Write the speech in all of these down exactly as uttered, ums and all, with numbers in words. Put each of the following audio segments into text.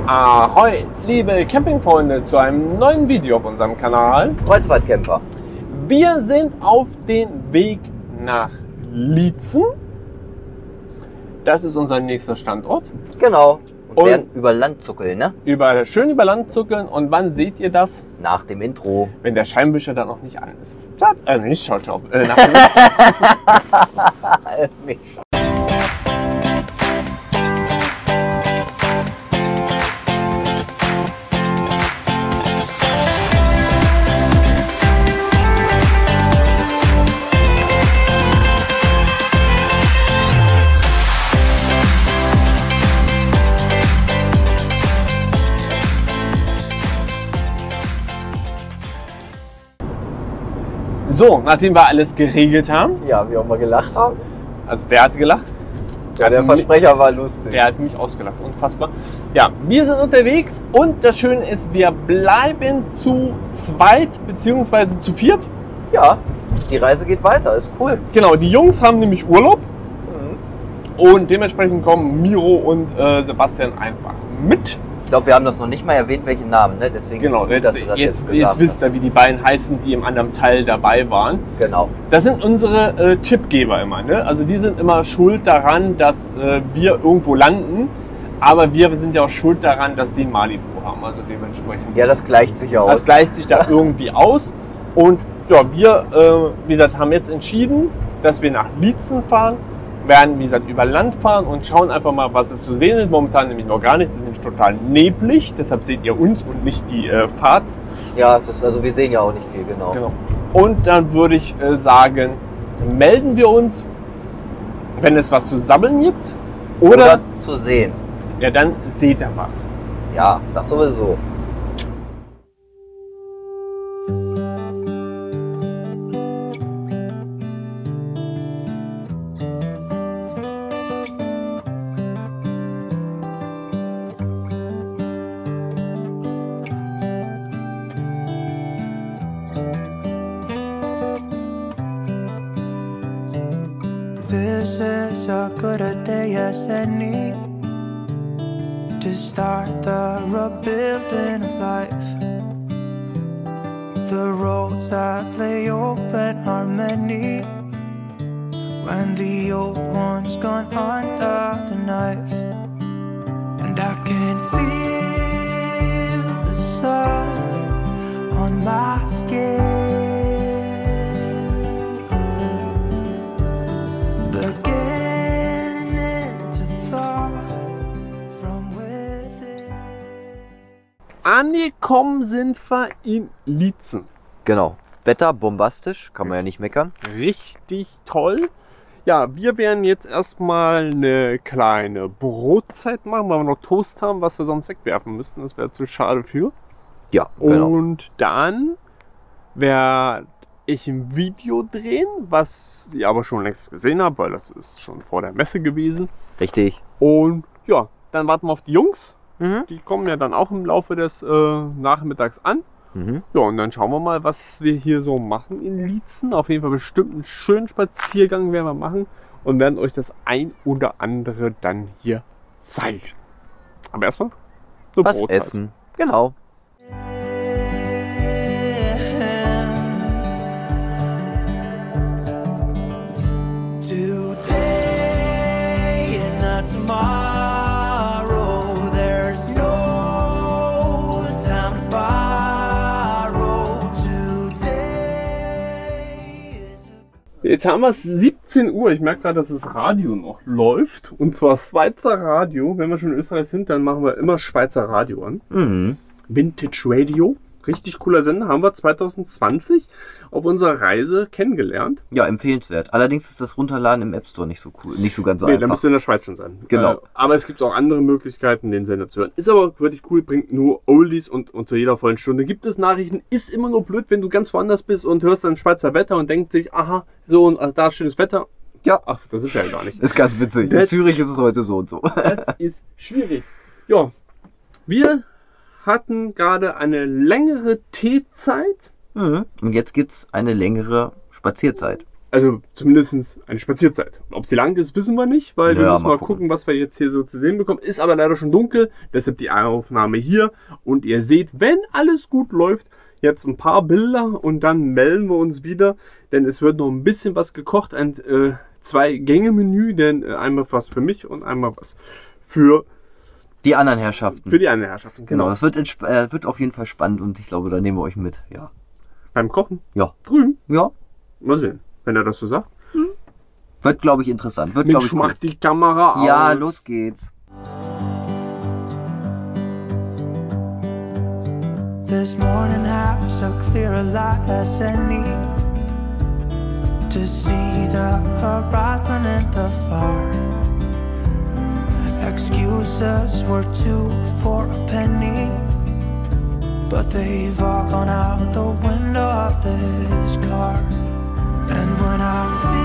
Ahoi, liebe Campingfreunde, zu einem neuen Video auf unserem Kanal. Kreuzfahrtcamper. Wir sind auf dem Weg nach Liezen. Das ist unser nächster Standort. Genau. Und, Und werden über Land zuckeln, ne? Über, schön über Land zuckeln. Und wann seht ihr das? Nach dem Intro. Wenn der Scheinwischer dann noch nicht an ist. Ciao, äh, nicht ciao, ciao. Äh, nach dem So, nachdem wir alles geregelt haben, Ja, wie auch mal gelacht haben. also der hat gelacht. Ja, der hat Versprecher war lustig. Der hat mich ausgelacht, unfassbar. Ja, wir sind unterwegs und das Schöne ist, wir bleiben zu zweit bzw. zu viert. Ja, die Reise geht weiter, ist cool. Genau, die Jungs haben nämlich Urlaub Mhm. und dementsprechend kommen Miro und äh, Sebastian einfach mit. Ich glaube, wir haben das noch nicht mal erwähnt, welche Namen, ne? Deswegen Genau, ist es gut, dass jetzt, du das jetzt, jetzt, jetzt gesagt wisst ihr, wie die beiden heißen, die im anderen Teil dabei waren. hast. Genau. Das sind unsere äh, Tippgeber immer. Ne? Also die sind immer schuld daran, dass äh, wir irgendwo landen. Aber wir sind ja auch schuld daran, dass die ein Malibu haben. Also dementsprechend. Ja, das gleicht sich aus. Das gleicht sich da irgendwie aus. Und ja, wir, äh, wie gesagt, haben jetzt entschieden, dass wir nach Liezen fahren. Werden, wie gesagt, über Land fahren und schauen einfach mal, was es zu sehen ist. Momentan nämlich noch gar nichts. Es ist nämlich total neblig. Deshalb seht ihr uns und nicht die äh, Fahrt. Ja, das, also wir sehen ja auch nicht viel, genau. Genau. Und dann würde ich äh, sagen, melden wir uns, wenn es was zu sammeln gibt. Oder, Oder zu sehen. ja, dann seht ihr was. Ja, das sowieso. This is as good a day as any to start the rebuilding of life. The roads that lay open are many when the old one's gone under the knife. And I can feel the sun on my skin, Angekommen sind wir in Liezen. Genau. Wetter bombastisch, kann man ja nicht meckern. Richtig toll. Ja, wir werden jetzt erstmal eine kleine Brotzeit machen, weil wir noch Toast haben, was wir sonst wegwerfen müssten. Das wäre zu schade für. Ja, genau. Und dann werde ich ein Video drehen, was ihr aber schon längst gesehen habt, weil das ist schon vor der Messe gewesen. Richtig. Und ja, dann warten wir auf die Jungs. Mhm. Die kommen ja dann auch im Laufe des äh, Nachmittags an. Mhm. Ja, und dann schauen wir mal, was wir hier so machen in Liezen. Auf jeden Fall bestimmt einen schönen Spaziergang werden wir machen und werden euch das ein oder andere dann hier zeigen. Aber erstmal eine Was Brotzeit. essen. Genau. today and not tomorrow. There's no time to borrow. Today is Jetzt haben wir es siebzehn Uhr. Ich merke gerade, dass das Radio noch läuft. Und zwar Schweizer Radio. Wenn wir schon in Österreich sind, dann machen wir immer Schweizer Radio an. Mhm. Vintage Radio. Richtig cooler Sender. Haben wir zwanzig zwanzig auf unserer Reise kennengelernt. Ja, empfehlenswert. Allerdings ist das Runterladen im App Store nicht so cool, nicht so ganz so Nee, da einfach. müsst ihr in der Schweiz schon sein. Genau. Äh, aber es gibt auch andere Möglichkeiten, den Sender zu hören. Ist aber wirklich cool, bringt nur Oldies und, und zu jeder vollen Stunde gibt es Nachrichten. Ist immer nur blöd, wenn du ganz woanders bist und hörst dann Schweizer Wetter und denkst dich, aha, so und ach, da ist schönes Wetter. Ja. Ach, das ist ja gar nicht. Ist ganz witzig. In Das- Zürich ist es heute so und so. Das ist schwierig. Ja, wir hatten gerade eine längere Teezeit. Mhm. Und jetzt gibt's eine längere Spazierzeit. Also zumindest eine Spazierzeit. Ob sie lang ist, wissen wir nicht, weil wir Ja, müssen mal mal gucken. gucken, was wir jetzt hier so zu sehen bekommen. Ist aber leider schon dunkel, deshalb die Aufnahme hier. Und ihr seht, wenn alles gut läuft, jetzt ein paar Bilder und dann melden wir uns wieder. Denn es wird noch ein bisschen was gekocht. Ein äh, Zwei-Gänge-Menü, denn äh, einmal was für mich und einmal was für, Die anderen Herrschaften. für die anderen Herrschaften. Genau, das wird, entsp- äh, wird auf jeden Fall spannend und ich glaube, da nehmen wir euch mit. Ja. Beim Kochen? Ja. Drüben? Ja. Mal sehen, wenn er das so sagt. Wird, glaube ich, interessant. Wird, glaube Mensch, ich, cool. mach die Kamera aus. Ja, los geht's. This morning has so clear a light as any to see the horizon and the far. Excuses were two for a penny, but they've all gone out the window of this car. And when I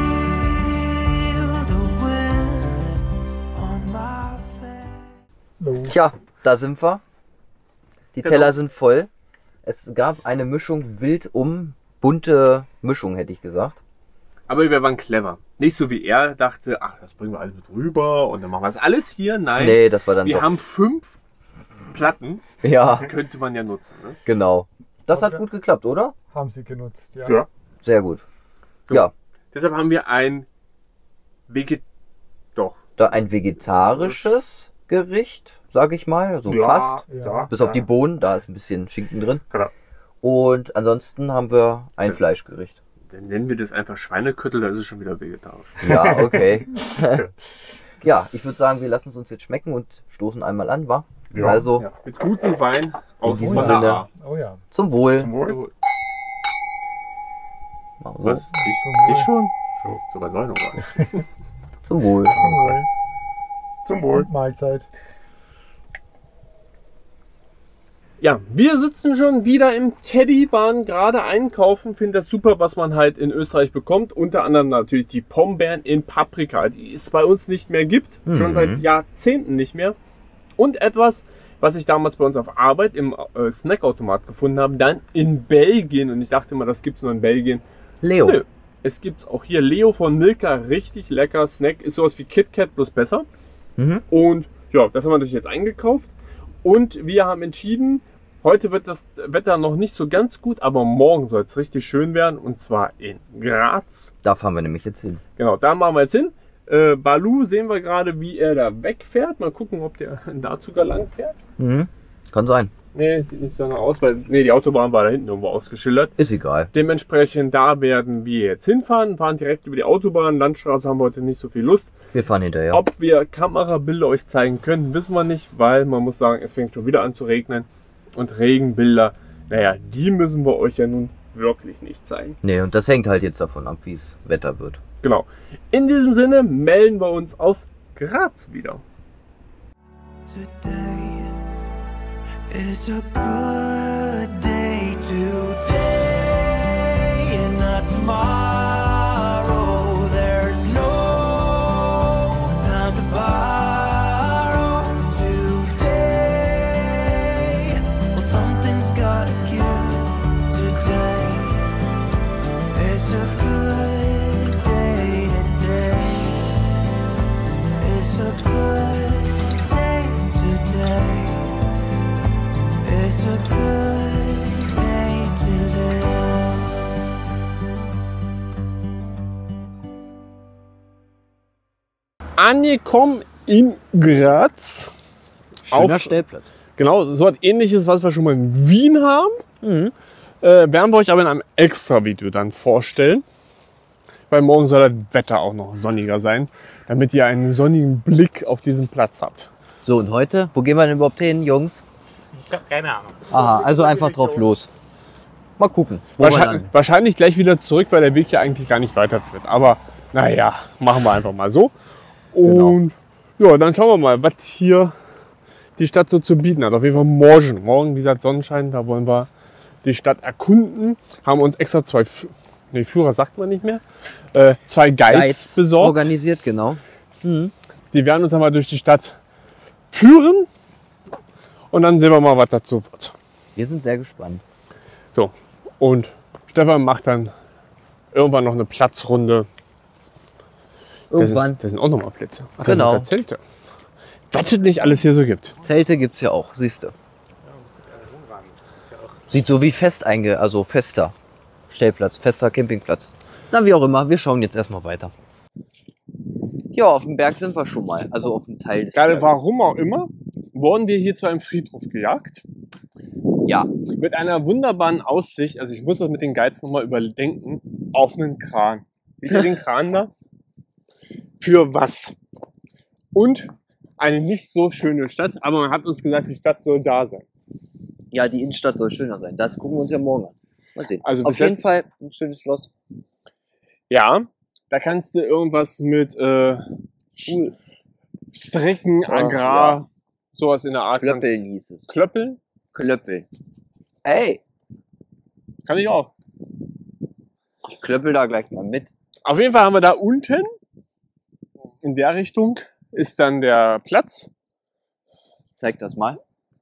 feel the wind on my face. Tja, da sind wir. Die Genau. Teller sind voll. Es gab eine Mischung wild um, bunte Mischung, hätte ich gesagt. Aber wir waren clever. Nicht so wie er dachte, ach, das bringen wir alles mit rüber und dann machen wir das alles hier. Nein, Nee, das war dann wir doch. haben fünf Platten, Ja, könnte man ja nutzen. Ne? genau. Das hat Okay. gut geklappt, oder? Haben sie genutzt, ja. Sehr gut. So. Ja, Deshalb haben wir ein Veget... Doch. da ein vegetarisches Gericht, sage ich mal, so fast. Ja. Bis auf die Bohnen, da ist ein bisschen Schinken drin. Genau. Und ansonsten haben wir ein Ja. Fleischgericht. Dann nennen wir das einfach Schweineköttel, da ist es schon wieder vegetarisch. Ja, okay. Ja, ich würde sagen, wir lassen es uns jetzt schmecken und stoßen einmal an, wa? Ja. Also Ja. Mit gutem Wein aus diesem Wasser. Sinne. Oh ja. zum Wohl. Zum Wohl. Machen wir Was? so. Ich, Zum Wohl. ich schon? So, so weit war ich noch gar nicht. Zum Wohl. Zum Wohl. Zum Und Mahlzeit. Ja, wir sitzen schon wieder im Teddy, waren gerade einkaufen, finde das super, was man halt in Österreich bekommt. Unter anderem natürlich die Pombeeren in Paprika, die es bei uns nicht mehr gibt, Mhm. schon seit Jahrzehnten nicht mehr. Und etwas, was ich damals bei uns auf Arbeit im äh, Snackautomat gefunden habe, dann in Belgien. Und ich dachte immer, das gibt es nur in Belgien. Leo. Nö, es gibt auch hier Leo von Milka, richtig lecker Snack, ist sowas wie KitKat, bloß besser. Mhm. Und ja, das haben wir natürlich jetzt eingekauft. Und wir haben entschieden, heute wird das Wetter noch nicht so ganz gut, aber morgen soll es richtig schön werden. Und zwar in Graz. Da fahren wir nämlich jetzt hin. Genau, da machen wir jetzt hin. Äh, Balu sehen wir gerade, wie er da wegfährt. Mal gucken, ob der da sogar lang fährt. Mhm. Kann sein. Nee, sieht nicht danach aus, weil nee, die Autobahn war da hinten irgendwo ausgeschildert. Ist egal. Dementsprechend, da werden wir jetzt hinfahren, fahren direkt über die Autobahn. Landstraße haben wir heute nicht so viel Lust. Wir fahren hinterher. Ob wir Kamerabilder euch zeigen können, wissen wir nicht, weil man muss sagen, es fängt schon wieder an zu regnen. Und Regenbilder, naja, die müssen wir euch ja nun wirklich nicht zeigen. Nee, und das hängt halt jetzt davon ab, wie es Wetter wird. Genau. In diesem Sinne melden wir uns aus Graz wieder. Today is a good day today and not tomorrow. There's no time to borrow today. Well, something's gotta give today. It's a good day today. It's a good day today. It's a good day to live. Angekommen in Graz. Schöner Auf- Stellplatz. Genau, so was ähnliches, was wir schon mal in Wien haben. Mhm. Äh, werden wir euch aber in einem extra Video dann vorstellen. Weil morgen soll das Wetter auch noch sonniger sein, damit ihr einen sonnigen Blick auf diesen Platz habt. So, und heute? Wo gehen wir denn überhaupt hin, Jungs? Ich habe keine Ahnung. Aha, also einfach drauf los. Mal gucken. Wo wir Wahrscheinlich, landen. wahrscheinlich gleich wieder zurück, weil der Weg ja eigentlich gar nicht weiterführt. Aber naja, machen wir einfach mal so. Und ja, dann schauen wir mal, was hier die Stadt so zu bieten hat. Auf jeden Fall morgen. Morgen, wie gesagt, Sonnenschein, da wollen wir die Stadt erkunden. Haben uns extra zwei F nee, Führer, sagt man nicht mehr, äh, zwei Guides, Guides besorgt. Organisiert, genau. Mhm. Die werden uns dann mal durch die Stadt führen. Und dann sehen wir mal, was dazu wird. Wir sind sehr gespannt. So, und Stefan macht dann Irgendwann noch eine Platzrunde. Irgendwann. Da sind, da sind auch nochmal Plätze. Ach, Genau. Da sind da Zelte. Was es nicht alles hier so gibt. Zelte gibt's ja auch, siehst du. Sieht so wie fest einge... also fester Stellplatz, fester Campingplatz. Na, wie auch immer, wir schauen jetzt erstmal weiter. Ja, auf dem Berg sind wir schon mal, also auf dem Teil des Gerade Berges. warum auch immer, wurden wir hier zu einem Friedhof gejagt. Ja, Mit einer wunderbaren Aussicht, also ich muss das mit den Guides nochmal überdenken, auf einen Kran. Seht ihr den Kran da? Für was? Und eine nicht so schöne Stadt, aber man hat uns gesagt, die Stadt soll da sein. ja, die Innenstadt soll schöner sein. Das gucken wir uns ja morgen an. Mal sehen. Also auf bis jeden jetzt- Fall ein schönes Schloss. Ja, da kannst du irgendwas mit äh, Cool. Strecken, Ach, Agrar, sowas in der Art. kannst- Klöppeln hieß es. Klöppeln? Klöppeln. Ey, Kann ich auch. ich klöppel da gleich mal mit. Auf jeden Fall haben wir da unten, in der Richtung, ist dann der Platz. Ich zeig das mal.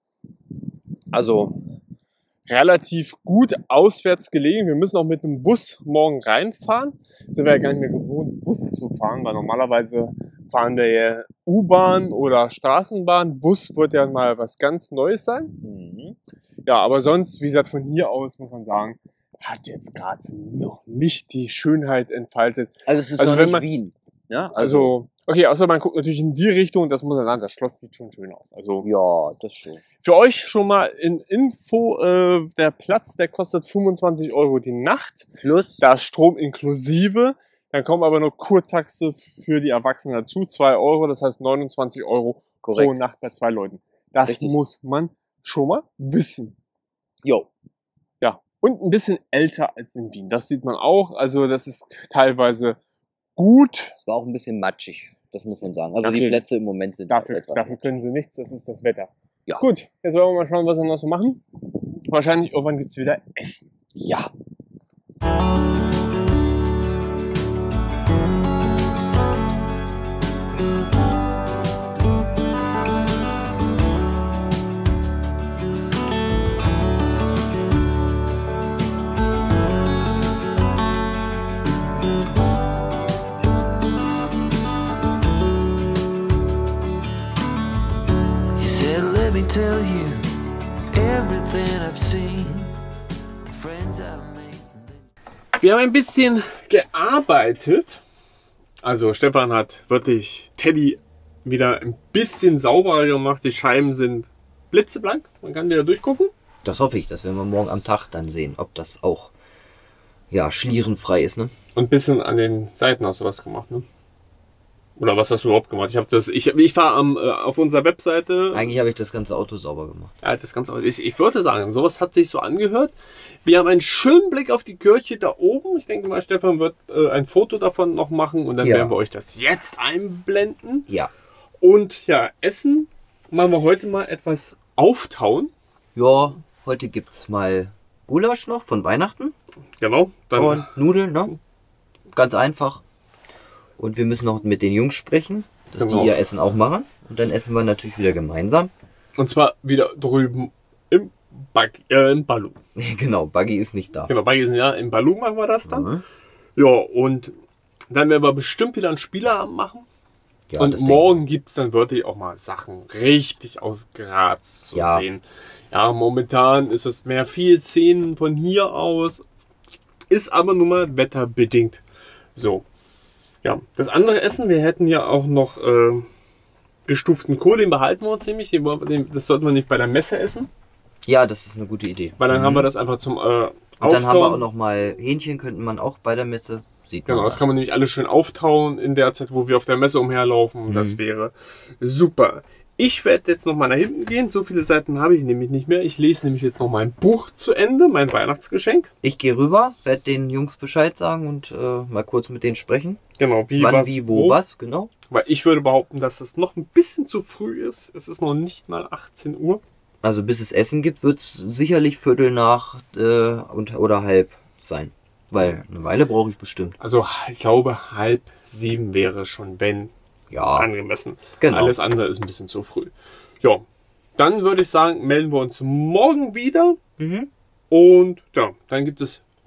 Also relativ gut auswärts gelegen. Wir müssen auch mit einem Bus morgen reinfahren. Sind wir ja gar nicht mehr gewohnt, Bus zu fahren, weil normalerweise fahren wir ja U-Bahn oder Straßenbahn. Bus wird ja mal was ganz Neues sein. Mhm. Ja, aber sonst, wie gesagt, von hier aus muss man sagen, hat jetzt gerade noch nicht die Schönheit entfaltet. Also es ist Also noch wenn nicht man- Wien. Ja, also, Also, okay, außer man guckt natürlich in die Richtung, das muss man sagen, das Schloss sieht schon schön aus. Also ja, das schon. für euch schon mal in Info, äh, der Platz, der kostet fünfundzwanzig Euro die Nacht. Plus, Da ist Strom inklusive. Dann kommen aber noch Kurtaxe für die Erwachsenen dazu, zwei Euro, das heißt neunundzwanzig Euro pro korrekt. Nacht bei zwei Leuten. Das Richtig. muss man schon mal wissen. Jo. Ja, und ein bisschen älter als in Wien. Das sieht man auch. Also das ist teilweise gut. Es war auch ein bisschen matschig, das muss man sagen. Also Okay. die Plätze im Moment sind Dafür, etwas dafür können sie nichts, das ist das Wetter. Ja. Gut, jetzt wollen wir mal schauen, was wir noch so machen. Wahrscheinlich irgendwann gibt's wieder Essen. Ja. You said, let me tell you everything I've seen, the friends I've made. Wir haben ein bisschen gearbeitet. Also Stefan hat wirklich Teddy wieder ein bisschen sauberer gemacht. Die Scheiben sind blitzeblank. Man kann wieder durchgucken. Das hoffe ich, das werden wir morgen am Tag dann sehen, ob das auch ja, schlierenfrei ist, ne? Und ein bisschen an den Seiten hast du was gemacht, ne? Oder was hast du überhaupt gemacht? Ich habe das, ich, ich war am, äh, auf unserer Webseite. Eigentlich habe ich das ganze Auto sauber gemacht. Ja, das Ganze, ich, ich würde sagen, sowas hat sich so angehört. Wir haben einen schönen Blick auf die Kirche da oben. Ich denke mal, Stefan wird äh, ein Foto davon noch machen und dann Ja. werden wir euch das jetzt einblenden. Ja. Und ja, Essen machen wir heute mal etwas auftauen. Ja, heute gibt's mal Gulasch noch von Weihnachten Genau. Dann und Nudeln, ne? Ganz einfach. Und wir müssen noch mit den Jungs sprechen, dass Genau. die ihr Essen auch machen. Und dann essen wir natürlich wieder gemeinsam. und zwar wieder drüben im Bag, äh, im Balu. Genau, Buggy ist nicht da. Genau, bei diesem Jahr im Balu machen wir das dann. Mhm. Ja, und dann werden wir bestimmt wieder einen Spieleabend machen. Ja, und das denke morgen gibt's dann wirklich auch mal Sachen richtig aus Graz zu Ja. sehen. Ja, momentan ist es mehr viel Szenen von hier aus. Ist aber nun mal wetterbedingt. So. Ja, das andere Essen, wir hätten ja auch noch äh, gestuften Kohl, den behalten wir uns nämlich. Den, wollen wir- den, das sollten wir nicht bei der Messe essen, ich. Ja, das ist eine gute Idee. weil dann Mhm. haben wir das einfach zum äh, Und dann haben wir auch Auftauen. noch mal Hähnchen, könnte man auch bei der Messe. Sieht man Genau, das mal. kann man nämlich alles schön auftauen in der Zeit, wo wir auf der Messe umherlaufen. Mhm. Das wäre super. Ich werde jetzt noch mal nach hinten gehen. So viele Seiten habe ich nämlich nicht mehr. Ich lese nämlich jetzt noch mein Buch zu Ende, mein Weihnachtsgeschenk. Ich gehe rüber, werde den Jungs Bescheid sagen und äh, mal kurz mit denen sprechen. Genau, wie, Wann, was, wie, wo, was, genau. Weil ich würde behaupten, dass es noch ein bisschen zu früh ist. Es ist noch nicht mal achtzehn Uhr. Also bis es Essen gibt, wird es sicherlich Viertel nach äh, und, oder halb sein. Weil eine Weile brauche ich bestimmt. Also ich glaube, halb sieben wäre schon, wenn, Ja, angemessen. genau. Alles andere ist ein bisschen zu früh. Ja, dann würde ich sagen, melden wir uns morgen wieder. Mhm. Und ja, dann gibt es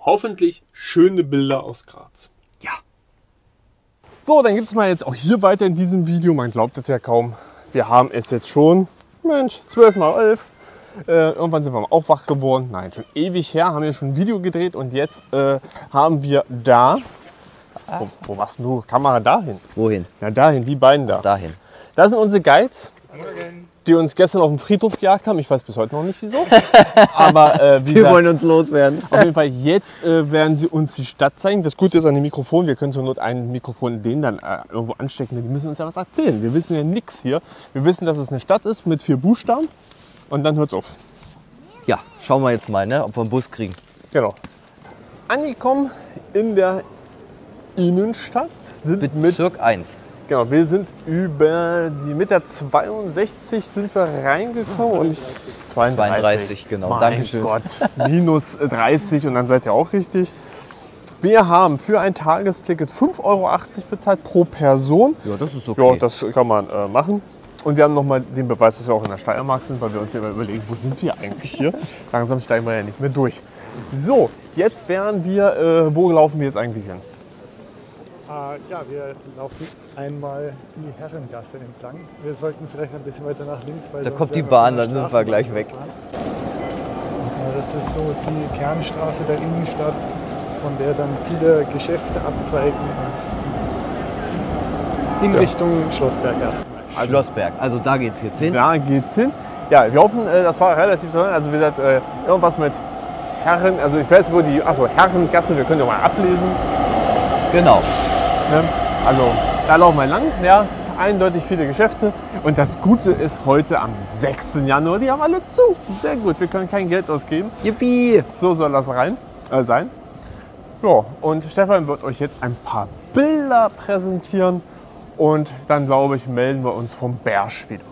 hoffentlich schöne Bilder aus Graz. Ja. So, dann gibt es mal jetzt auch hier weiter in diesem Video. Man glaubt es ja kaum. Wir haben es jetzt schon, Mensch, zwölf nach elf. Äh, irgendwann sind wir mal auch wach geworden. Nein, schon ewig her. Haben wir schon ein Video gedreht und jetzt äh, haben wir da. Wo, wo warst du? Kamera dahin? Wohin? Ja, dahin, die beiden da. Dahin. Das sind unsere Guides, die uns gestern auf dem Friedhof gejagt haben. Ich weiß bis heute noch nicht wieso. Aber äh, wie Wir gesagt, wollen uns loswerden. auf jeden Fall jetzt äh, werden sie uns die Stadt zeigen. Das Gute ist an dem Mikrofon, wir können zur Not ein Mikrofon denen dann äh, irgendwo anstecken. Die müssen uns ja was erzählen. Wir wissen ja nichts hier. Wir wissen, dass es eine Stadt ist mit vier Buchstaben und dann hört es auf. Ja, schauen wir jetzt mal, ne, ob wir einen Bus kriegen. Genau. Angekommen in der Innenstadt sind mit, Bezirk eins. genau, wir sind über die mit der zweiundsechzig sind wir reingekommen und ich, zweiunddreißig. zweiunddreißig, genau. Mein Dankeschön. Gott, minus dreißig und dann seid ihr auch richtig. Wir haben für ein Tagesticket fünf Euro achtzig bezahlt pro Person. Ja, das ist okay. Ja, das kann man äh, machen. Und wir haben nochmal den Beweis, dass wir auch in der Steiermark sind, weil wir uns ja immer überlegen, wo sind wir eigentlich hier? Langsam steigen wir ja nicht mehr durch. So, jetzt wären wir, äh, wo laufen wir jetzt eigentlich hin? Äh, ja, wir laufen einmal die Herrengasse entlang. Wir sollten vielleicht ein bisschen weiter nach links, weil Da sonst kommt die werden wir Bahn, von der dann sind wir Straßenbahn gleich weg. gefahren. Ja, das ist so die Kernstraße der Innenstadt, von der dann viele Geschäfte abzweigen in Ja. Richtung Schlossberggasse. Also- Schlossberg, also da geht's jetzt hin. Da geht's hin. Ja, wir hoffen, äh, das war relativ so. Also wie gesagt, äh, irgendwas mit Herren, also ich weiß, wo die, achso, Herrengasse, wir können ja mal ablesen. Genau. Ne? Also da laufen wir lang, ja, eindeutig viele Geschäfte. Und das Gute ist, heute am sechsten Januar, die haben alle zu. Sehr gut, wir können kein Geld ausgeben. Yippie! So soll das rein, äh, sein. Ja, und Stefan wird euch jetzt ein paar Bilder präsentieren. Und dann, glaube ich, melden wir uns vom Bersch wieder.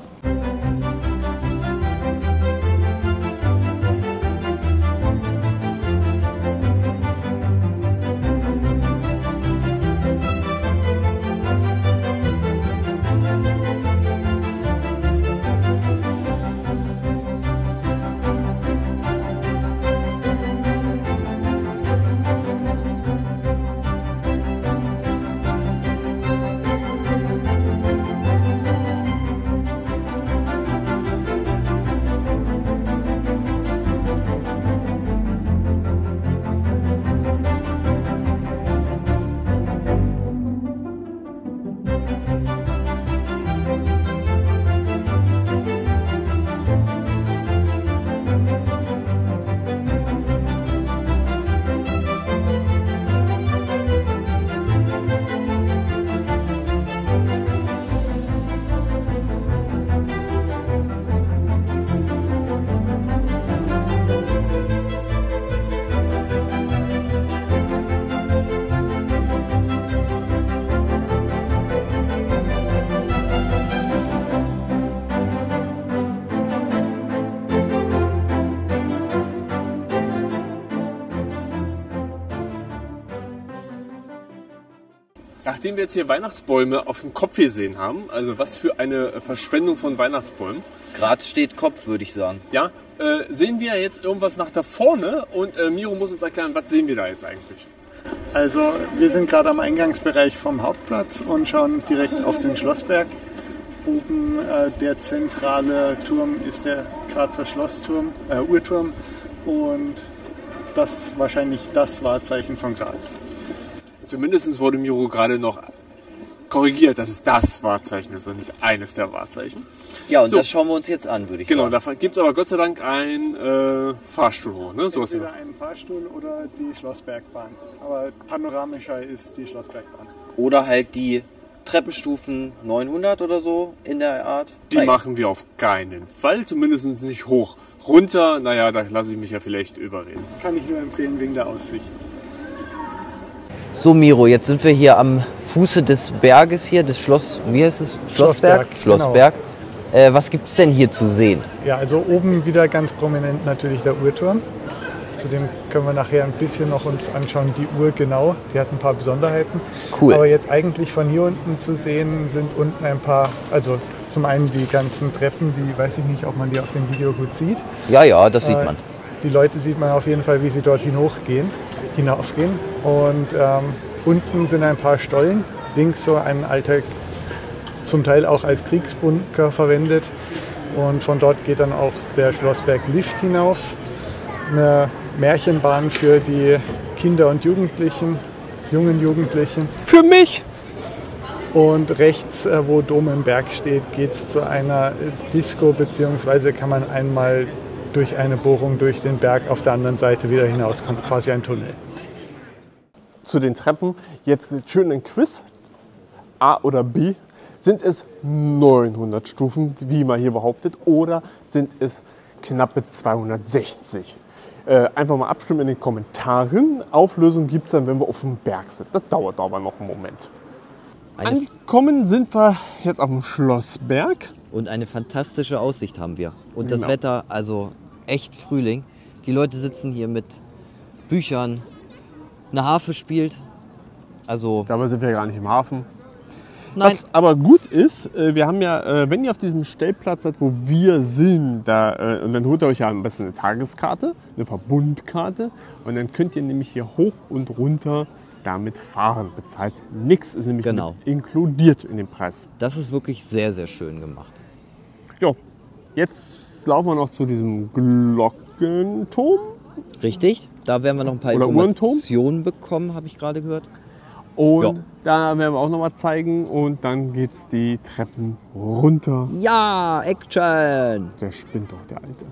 Nachdem wir jetzt hier Weihnachtsbäume auf dem Kopf gesehen haben, also was für eine Verschwendung von Weihnachtsbäumen, Graz steht Kopf, würde ich sagen. ja, äh, sehen wir jetzt irgendwas nach da vorne und äh, Miro muss uns erklären, was sehen wir da jetzt eigentlich? Also wir sind gerade am Eingangsbereich vom Hauptplatz und schauen direkt auf den Schlossberg. Oben äh, der zentrale Turm ist der Grazer Schlossturm, äh, Uhrturm und das wahrscheinlich das Wahrzeichen von Graz. Zumindest wurde Miro gerade noch korrigiert, dass es das Wahrzeichen ist und nicht eines der Wahrzeichen. Ja, und So. das schauen wir uns jetzt an, würde ich Genau, sagen. da gibt es aber Gott sei Dank einen äh, Fahrstuhl hoch. Ne? So ist Entweder einen Fahrstuhl oder die Schlossbergbahn. Aber panoramischer ist die Schlossbergbahn. Oder halt die Treppenstufen neunhundert oder so in der Art. Die Nein. machen wir auf keinen Fall, zumindest nicht hoch. Runter, naja, da lasse ich mich ja vielleicht überreden. Kann ich nur empfehlen wegen der Aussicht. So Miro, jetzt sind wir hier am Fuße des Berges hier, des Schloss, wie heißt es? Schlossberg? Schlossberg, Schlossberg. Äh, was gibt es denn hier zu sehen? Ja, also oben wieder ganz prominent natürlich der Uhrturm. Zudem können wir nachher ein bisschen noch uns anschauen, die Uhr genau. Die hat ein paar Besonderheiten. Cool. Aber jetzt eigentlich von hier unten zu sehen sind unten ein paar, also zum einen die ganzen Treppen, die weiß ich nicht, ob man die auf dem Video gut sieht. Ja, ja, das sieht Äh, man. Die Leute sieht man auf jeden Fall, wie sie dorthin hochgehen. hinaufgehen. Und ähm, unten sind ein paar Stollen, links so ein alter, zum Teil auch als Kriegsbunker verwendet. Und von dort geht dann auch der Schlossberg-Lift hinauf. Eine Märchenbahn für die Kinder und Jugendlichen, jungen Jugendlichen. Für mich! Und rechts, wo Dom im Berg steht, geht es zu einer Disco, beziehungsweise kann man einmal durch eine Bohrung durch den Berg auf der anderen Seite wieder hinauskommen, quasi ein Tunnel. Zu den Treppen jetzt schön ein Quiz. A oder B? Sind es neunhundert Stufen, wie man hier behauptet, oder sind es knappe zweihundertsechzig? Äh, einfach mal abstimmen in den Kommentaren. Auflösung gibt es dann, wenn wir auf dem Berg sind. Das dauert aber noch einen Moment. Eine Angekommen sind wir jetzt auf dem Schlossberg. Und eine fantastische Aussicht haben wir. Und Genau. das Wetter, also echt Frühling. Die Leute sitzen hier mit Büchern. Eine Harfe spielt. Also, Dabei sind wir ja gar nicht im Hafen. nein, Was aber gut ist, äh, wir haben ja, äh, wenn ihr auf diesem Stellplatz seid, wo wir sind, da, äh, und dann holt ihr euch ja am besten eine Tageskarte, eine Verbundkarte, und dann könnt ihr nämlich hier hoch und runter damit fahren. Bezahlt nichts, ist nämlich Genau. mit inkludiert in den Preis. das ist wirklich sehr, sehr schön gemacht. Jo, jetzt laufen wir noch zu diesem Glockenturm. Richtig, da werden wir noch ein paar Oder Uhrenturm? Informationen bekommen, habe ich gerade gehört. Und Ja. da werden wir auch noch mal zeigen. Und dann geht's die Treppen runter. Ja, Action! Der spinnt doch, der Alte.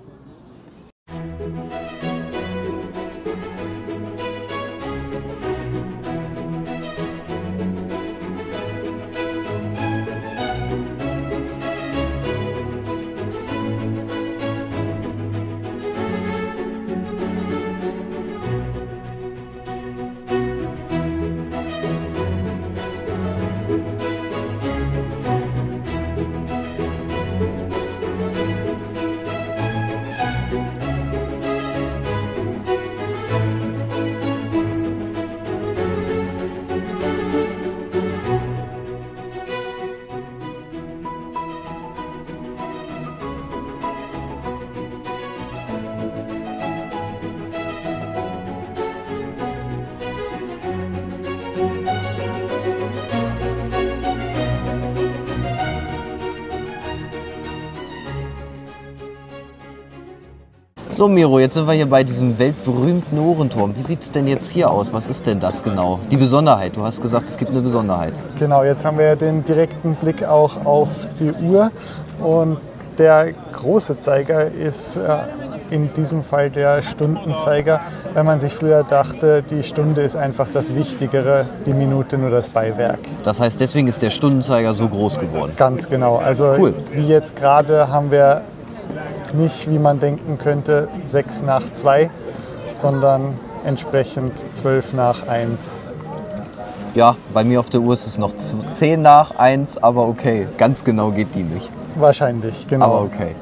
So Miro, jetzt sind wir hier bei diesem weltberühmten Uhrenturm. Wie sieht es denn jetzt hier aus? Was ist denn das genau? Die Besonderheit, du hast gesagt, es gibt eine Besonderheit. Genau, jetzt haben wir ja den direkten Blick auch auf die Uhr. Und der große Zeiger ist äh, in diesem Fall der Stundenzeiger, weil man sich früher dachte, die Stunde ist einfach das Wichtigere, die Minute nur das Beiwerk. Das heißt, deswegen ist der Stundenzeiger so groß geworden. Ganz genau. Also Cool. wie jetzt gerade haben wir nicht, wie man denken könnte, sechs nach zwei, sondern entsprechend zwölf nach eins. Ja, bei mir auf der Uhr ist es noch zehn nach eins, aber okay, ganz genau geht die nicht. Wahrscheinlich, genau. Aber okay.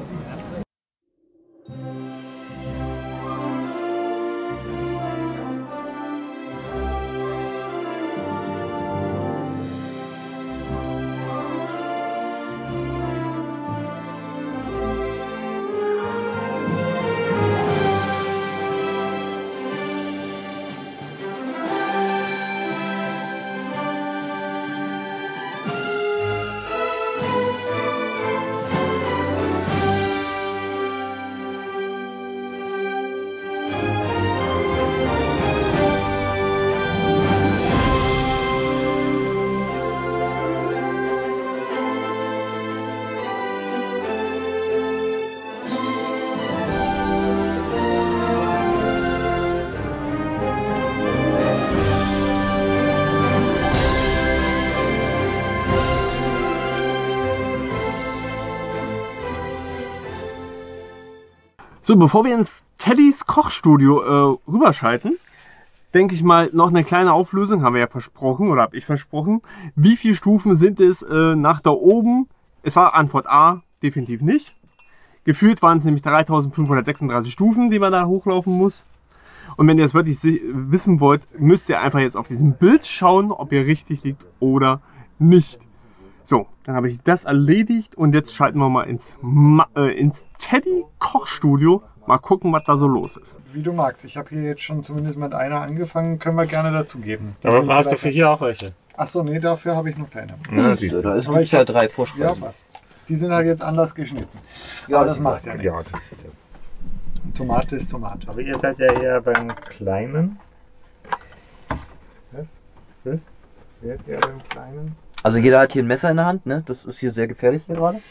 So, bevor wir ins Teddys Kochstudio äh, rüberschalten, denke ich mal, noch eine kleine Auflösung, haben wir ja versprochen, oder habe ich versprochen. Wie viele Stufen sind es äh, nach da oben? Es war Antwort A, definitiv nicht. Gefühlt waren es nämlich dreitausendfünfhundertsechsunddreißig Stufen, die man da hochlaufen muss. Und wenn ihr das wirklich wissen wollt, müsst ihr einfach jetzt auf diesem Bild schauen, ob ihr richtig liegt oder nicht. So, dann habe ich das erledigt und jetzt schalten wir mal ins, Ma äh, ins Teddy Kochstudio. mal gucken, was da so los ist. Wie du magst. Ich habe hier jetzt schon zumindest mit einer angefangen, können wir gerne dazu geben. Die Aber sind hast du vielleicht- für hier auch welche? Achso, nee, dafür habe ich noch keine. Ja, siehst Da du. ist Aber gibt's ich ja hab- drei Ja, Vorspeisen. passt. Die sind halt jetzt anders geschnitten. Ja, Aber das super. macht ja Ja, nichts. das Tomate ist Tomate. Aber ihr seid ja eher beim Kleinen. Was? Was? Wer ist eher beim Kleinen? Also jeder hat hier ein Messer in der Hand, ne? Das ist hier sehr gefährlich hier gerade.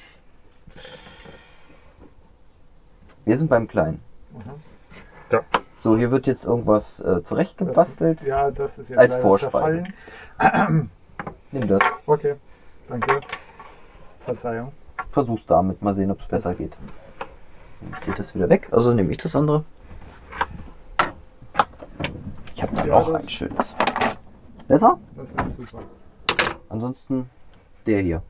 Wir sind beim Kleinen. Ja. So, hier wird jetzt irgendwas äh, zurechtgebastelt. Das, ja, das ist jetzt Als leider Vorspeise. zerfallen. Nimm das. Okay, danke. Verzeihung. Versuch's damit. Mal sehen, ob es besser geht. Dann geht das wieder weg. Also nehme ich das andere. Ich habe da Ja, noch das- ein schönes. Besser? Das ist super. Ansonsten der hier.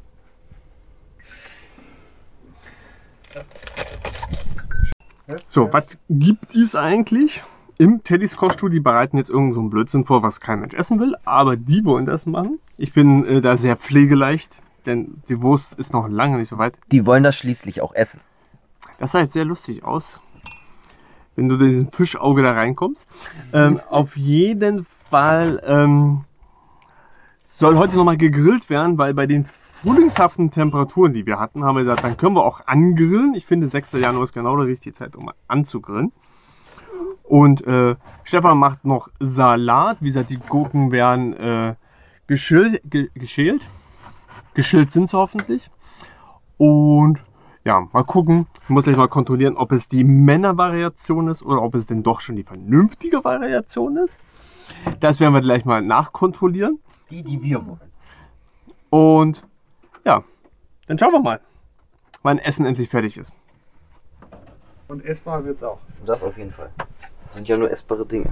So, was gibt es eigentlich? Im Teddys Kochstuhl, die bereiten jetzt irgend so einen Blödsinn vor, was kein Mensch essen will, aber die wollen das machen. Ich bin äh, da sehr pflegeleicht, denn die Wurst ist noch lange nicht so weit. Die wollen das schließlich auch essen. Das sah jetzt sehr lustig aus, wenn du in diesen Fischauge da reinkommst. Ähm, auf jeden Fall ähm, soll heute nochmal gegrillt werden, weil bei den frühlingshaften Temperaturen, die wir hatten, haben wir gesagt, dann können wir auch angrillen. Ich finde, sechster Januar ist genau die richtige Zeit, um mal anzugrillen. Und äh, Stefan macht noch Salat. Wie gesagt, die Gurken werden äh, geschält, ge geschält. Geschält sind sie hoffentlich. Und ja, mal gucken. Ich muss gleich mal kontrollieren, ob es die Männervariation ist oder ob es denn doch schon die vernünftige Variation ist. Das werden wir gleich mal nachkontrollieren. Die, die wir wollen. Und ja, dann schauen wir mal, wann Essen endlich fertig ist. Und essbar wird's auch. Das auf jeden Fall. Das sind ja nur essbare Dinge.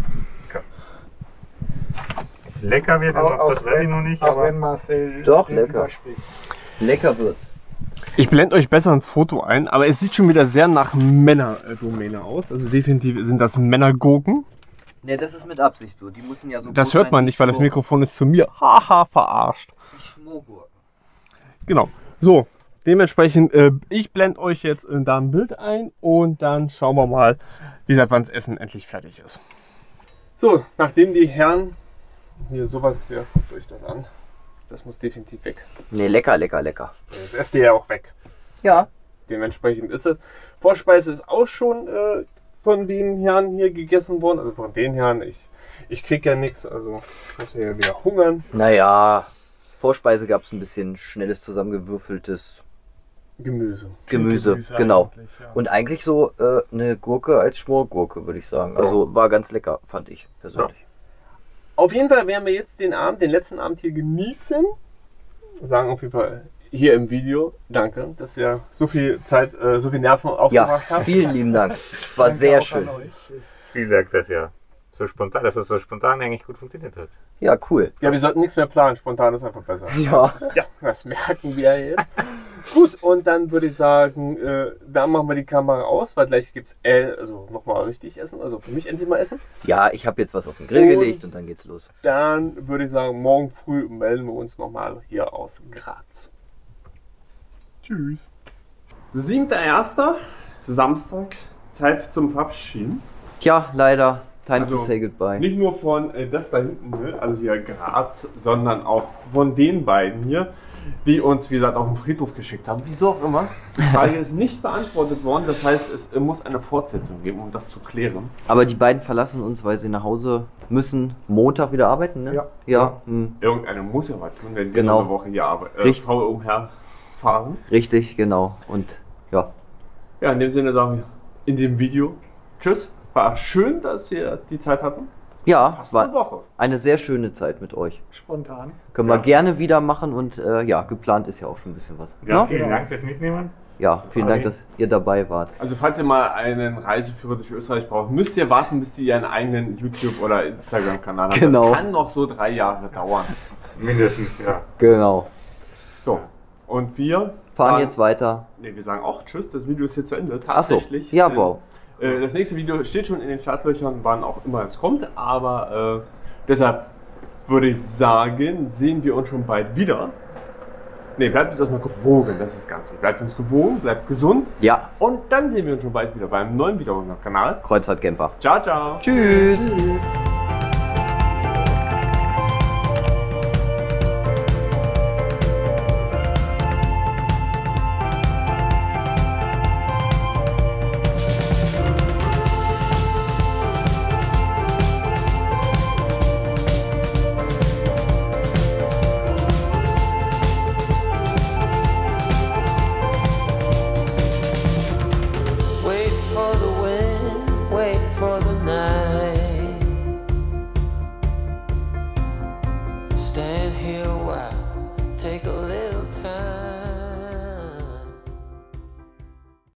Lecker wird es, ob das weiß ich noch nicht, auch aber wenn Marcel Doch, dem lecker. widerspricht. Lecker wird's. Ich blende euch besser ein Foto ein, aber es sieht schon wieder sehr nach Männerdomäne aus. Also definitiv sind das Männergurken. Ne, das ist mit Absicht so. Die müssen ja so. Das groß hört sein man wie nicht, weil das Schmor- Mikrofon ist zu mir. Haha, verarscht. wie Schmorgurken. Genau. So, dementsprechend, äh, ich blende euch jetzt äh, da ein Bild ein und dann schauen wir mal, wie gesagt, wann das Essen endlich fertig ist. So, nachdem die Herren hier sowas hier, guckt euch das an. Das muss definitiv weg. Ne, lecker, lecker, lecker. Das esst ihr ja auch weg. Ja. Dementsprechend ist es. Vorspeise ist auch schon äh, von den Herren hier gegessen worden. Also von den Herren. Ich, ich krieg ja nichts. Also ich muss ja wieder hungern. Naja, Vorspeise gab es ein bisschen schnelles zusammengewürfeltes Gemüse. Gemüse, Gemüse genau. eigentlich, ja. Und eigentlich so äh, eine Gurke als Schmorgurke, würde ich sagen. Also war ganz lecker, fand ich persönlich. Auf jeden Fall werden wir jetzt den Abend, den letzten Abend hier genießen. Sagen auf jeden Fall hier im Video danke, dass ihr so viel Zeit, äh, so viel Nerven Ja, aufgebracht habt. vielen lieben Dank. Es war Danke sehr auch schön. an euch. wie gesagt, das ja so spontan, dass das so spontan eigentlich gut funktioniert hat. Ja, cool. Ja, wir sollten nichts mehr planen. Spontan ist einfach besser. Ja. Ja, das merken wir jetzt. Gut, und dann würde ich sagen, äh, dann machen wir die Kamera aus, weil gleich gibt es äh, also nochmal richtig Essen, also für mich endlich mal Essen. Ja, ich habe jetzt was auf den Grill Und- gelegt und dann geht's los. Dann würde ich sagen, morgen früh melden wir uns nochmal hier aus Graz. Tschüss. siebter erster Samstag, Zeit zum Verabschieden. Tja, leider, time Also, to say goodbye. Nicht nur von äh, das da hinten, ne, also hier Graz, sondern auch von den beiden hier, die uns, wie gesagt, auf den Friedhof geschickt haben. Wieso auch immer. Die Frage ist nicht beantwortet worden. Das heißt, es äh, muss eine Fortsetzung geben, um das zu klären. Aber die beiden verlassen uns, weil sie nach Hause müssen. Montag wieder arbeiten, ne? Ja. Ja, hm, Irgendeine muss ja was tun, wenn wir Genau. noch eine Woche hier arbeiten. Äh, Richtig. faul umherfahren. richtig, genau. Und ja, Ja, in dem Sinne sagen wir in dem Video tschüss. War schön, dass wir die Zeit hatten. ja, Fast eine war Woche. eine sehr schöne Zeit mit euch. Spontan. Können Ja. wir gerne wieder machen und äh, ja, geplant ist ja auch schon ein bisschen was. Ja, Ne? vielen Dank fürs Mitnehmen. Ja, vielen Dank, dass ihr dabei wart. Also falls ihr mal einen Reiseführer durch Österreich braucht, müsst ihr warten, bis ihr einen eigenen YouTube- oder Instagram-Kanal habt. Genau. Das kann noch so drei Jahre dauern. Mindestens, ja. Genau. So, und wir Fahren sagen- jetzt weiter. Ne, wir sagen auch tschüss, das Video ist hier zu Ende. Ach so. Tatsächlich. Ja, Ähm, wow. Äh, das nächste Video steht schon in den Startlöchern, wann auch immer es kommt, aber äh, deshalb würde ich sagen, sehen wir uns schon bald wieder. Nee, bleibt uns erstmal gewogen, das ist ganz wichtig. Bleibt uns gewogen, bleibt gesund. Ja, Und dann sehen wir uns schon bald wieder beim neuen Video auf unserem Kanal. Kreuzfahrtcamper. Ciao, ciao. Tschüss. Tschüss. Wait for the wind, wait for the night. Stand here a while, take a